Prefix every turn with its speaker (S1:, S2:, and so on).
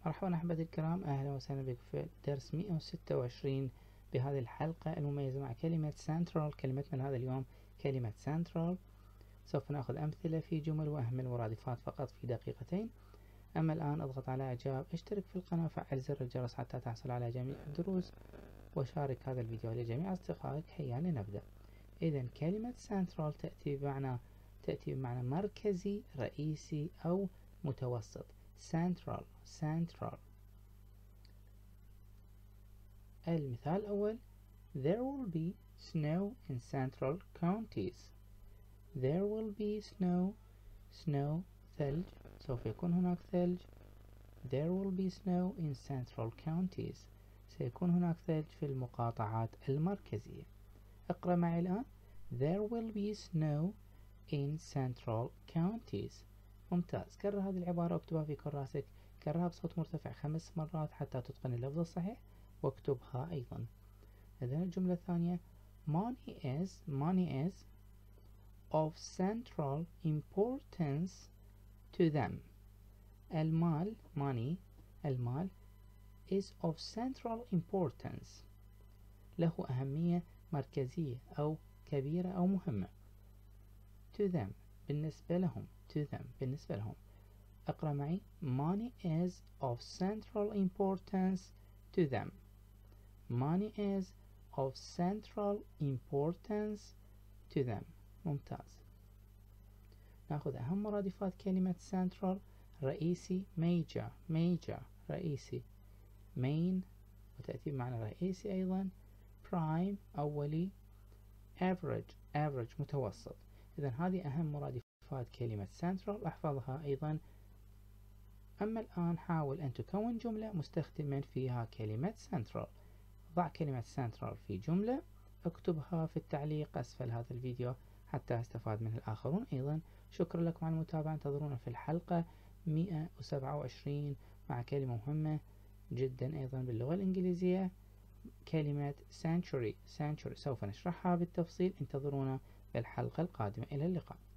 S1: مرحبا أحبتي الكرام، أهلا وسهلا بكم في درس 126 بهذه الحلقة المميزة مع كلمة central. كلمتنا لهذا اليوم كلمة central. سوف نأخذ أمثلة في جمل وأهم المرادفات فقط في دقيقتين. أما الآن اضغط على إعجاب، اشترك في القناة وفعل زر الجرس حتى تحصل على جميع الدروس، وشارك هذا الفيديو لجميع أصدقائك. هيا لنبدأ. إذن كلمة central تأتي بمعنى مركزي، رئيسي أو متوسط. central. المثال الأول: There will be snow in central counties. There will be snow ثلج، سوف يكون هناك ثلج. There will be snow in central counties. سيكون هناك ثلج في المقاطعات المركزية. اقرأ معي الآن: There will be snow in central counties. ممتاز. كرر هذه العبارة واكتبها في كراسك. كررها بصوت مرتفع 5 مرات حتى تتقن اللفظ الصحيح، واكتبها أيضا. إذن الجملة الثانية: Money is of central importance to them. المال is of central importance. له أهمية مركزية أو كبيرة أو مهمة. To them بالنسبة لهم. اقرأ معي: Money is of central importance to them. Money is of central importance to them. ممتاز. نأخذ أهم مرادفات كلمة central. رئيسي major رئيسي. main وتأتي بمعنى رئيسي أيضا. prime أولي. average متوسط. إذن هذه أهم مرادفات كلمة central، احفظها أيضا. أما الآن حاول أن تكون جملة مستخدما فيها كلمة central. ضع كلمة central في جملة، اكتبها في التعليق أسفل هذا الفيديو حتى يستفاد منه الآخرون أيضا. شكرا لكم على المتابعة. انتظرونا في الحلقة 127 مع كلمة مهمة جدا أيضا باللغة الإنجليزية، كلمة century. سوف نشرحها بالتفصيل. انتظرونا في الحلقة القادمة. إلى اللقاء.